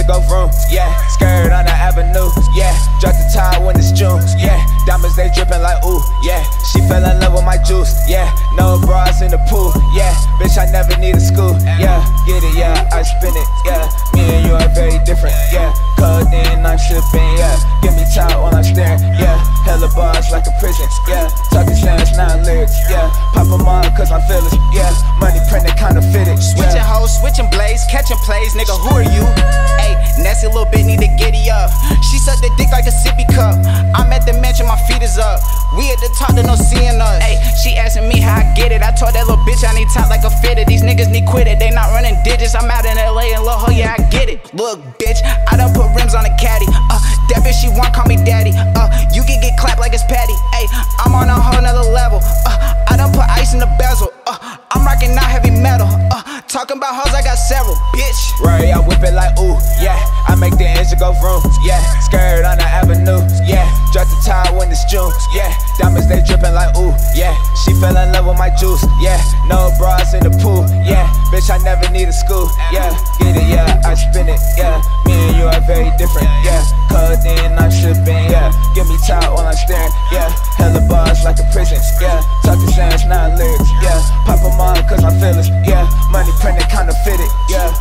engine go vroom, yeah. Skirt on the avenue, yeah. Drop the towel when it's June, yeah. Diamonds they drippin' like ooh, yeah. She fell in love with my juice, yeah. No bras in the pool, yeah. Bitch, I never need a school, yeah. Get it, yeah, I spin it, yeah. Me and you are very different, yeah. Codeine, I'm sipping, yeah. Give me towel while I'm staring, yeah. Hella bars like a prison, yeah. Talking sense, not lyrics, yeah. Pop 'em on cause I'm fearless, yeah. Money printed, kinda fitted, yeah. Switching hoes, switching blades, catching plays, nigga, who are you? Ayy, nasty little bitch need to giddy up. She sucked the dick like a sippy cup. I'm at the mansion, my feet is up. We at the top, they no seeing us. Ayy, she asking me how I get it. I told that little bitch I need top like a fitter. These niggas need quit it, they not running digits. I'm out in LA and look, oh yeah, I get it. Look, bitch, I done put rims on a caddy. That bitch she want, call me daddy. You can get clapped like it's Patty. Ayy, I'm on a whole nother level. I done put ice in the bezel. I'm rocking out heavy metal. Talking about hoes, I got several, bitch. Right, I whip it like ooh, yeah. I make the engine go vroom, yeah. Skirt on the avenue, yeah. Drop the towel when it's June, yeah. Diamonds they drippin' like ooh, yeah. She fell in love with my juice, yeah. No bras in the pool, yeah. Bitch, I never need a school, yeah. Get it, yeah, I spin it, yeah. Me and you are very different, yeah. Codeine, I'm sipping, yeah. Give me towel while I'm staring, yeah. Hella bars like a prison, yeah. Talking sense, not lyrics, yeah. Pop 'em on cause I'm fearless, yeah. Money printed, kinda fitted, yeah.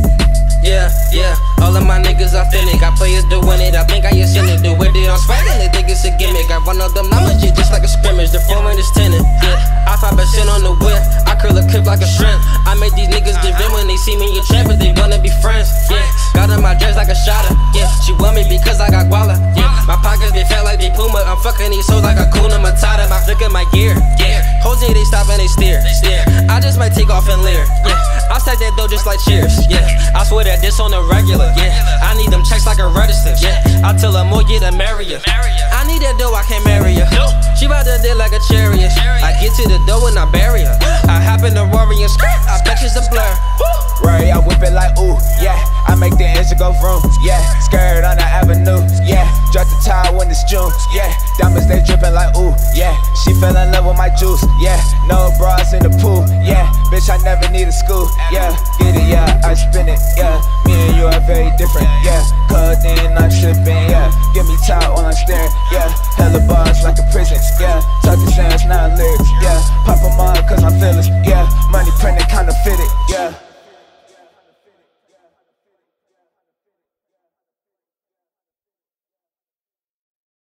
Yeah, yeah, all of my niggas authentic. I players doing it, I think I just in it. Do with it, I'm sweating, they think it's a gimmick. I run up them numbers just like a scrimmage. The foreman is tenant, yeah. I 5% on the whip, I curl a clip like a shrimp. I make these niggas give in when they see me in trap, but they wanna be friends, yeah. Got in my dress like a shotter, yeah. She want me because I got guala, yeah. My pockets they fat like they Puma. I'm fucking these hoes like a Kuna Matata. Look at my gear, yeah. Hoes they stop and they stare, yeah. I just might take off and leer, yeah. I'll stack that dough just like cheers, yeah. I swear that this on the regular, yeah. I need them checks like a register, yeah. I tell her more, get a marry her. I need that dough, I can't marry her. She bout to deal like a chariot. I get to the dough and I bury her. I hop in the Rory and skirt, I bet she's a blur. Right, I whip it like ooh, yeah. I make the engine go vroom, yeah. Skirt on the avenue, yeah. Drop the towel when it's June, yeah. Diamonds they drippin' like ooh, yeah. She fell in love with my juice, yeah. No bras in the pool, yeah. Bitch, I never need a school, yeah. Get it, yeah, I spin it, yeah. Me and you are very different, yeah. Codeine, I'm sipping, yeah. Give me towel while I'm staring, yeah. Hella bars like a prison, yeah. Talking sense, not lyrics, yeah. Pop 'em on cause I'm fearless,